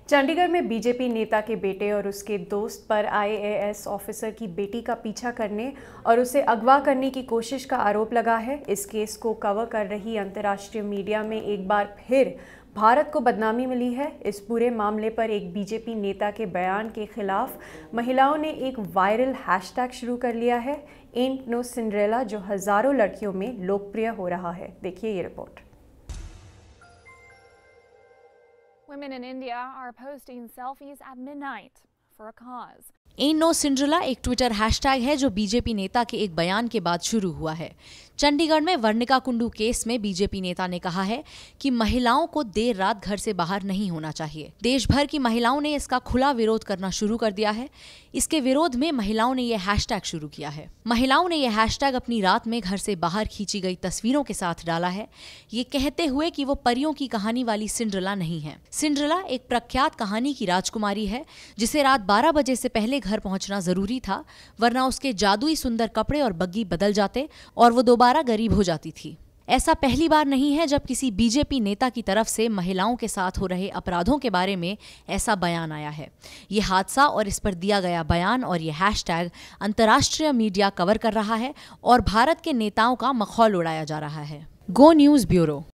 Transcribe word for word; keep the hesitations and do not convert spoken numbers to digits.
चंडीगढ़ में बीजेपी नेता के बेटे और उसके दोस्त पर आई ए एस ऑफिसर की बेटी का पीछा करने और उसे अगवा करने की कोशिश का आरोप लगा है। इस केस को कवर कर रही अंतर्राष्ट्रीय मीडिया में एक बार फिर भारत को बदनामी मिली है। इस पूरे मामले पर एक बीजेपी नेता के बयान के खिलाफ महिलाओं ने एक वायरल हैशटैग शुरू कर लिया है, एंट नो सिंड्रेला, जो हजारों लड़कियों में लोकप्रिय हो रहा है। देखिए ये report. Women in India are posting selfies at midnight for a cause. Ain't no Cinderella एक ट्विटर हैशटैग है जो बीजेपी नेता के एक बयान के बाद शुरू हुआ है। चंडीगढ़ में वर्णिका कुंडू केस में बीजेपी नेता ने कहा है कि महिलाओं को देर रात घर से बाहर नहीं होना चाहिए। देश भर की महिलाओं ने इसका खुला विरोध करना शुरू कर दिया है। इसके विरोध में महिलाओं ने यह हैशटैग शुरू किया है। महिलाओं ने यह हैशटैग अपनी रात में घर से बाहर खींची गई तस्वीरों के साथ डाला है, ये कहते हुए कि वो परियों की कहानी वाली सिंड्रेला नहीं है। सिंड्रेला एक प्रख्यात कहानी की राजकुमारी है जिसे रात बारह बजे से पहले घर पहुंचना जरूरी था, वरना उसके जादुई सुंदर कपड़े और बग्गी बदल जाते और वो दोबारा गरीब हो जाती थी। ऐसा पहली बार नहीं है जब किसी बीजेपी नेता की तरफ से महिलाओं के साथ हो रहे अपराधों के बारे में ऐसा बयान आया है। ये हादसा और इस पर दिया गया बयान और ये हैशटैग अंतर्राष्ट्रीय मीडिया कवर कर रहा है और भारत के नेताओं का मखौल उड़ाया जा रहा है। Go News bureau.